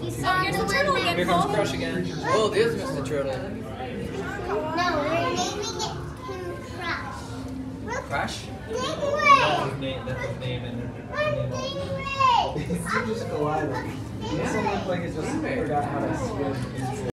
Oh, here's the turtle again, Here comes Cole. Crush again. Oh, there's Mr. Turtle. No, we're naming him Crush. Crush? Stingray! That's his name and Stingray! It's just collided. It doesn't look like it just forgot how to swim into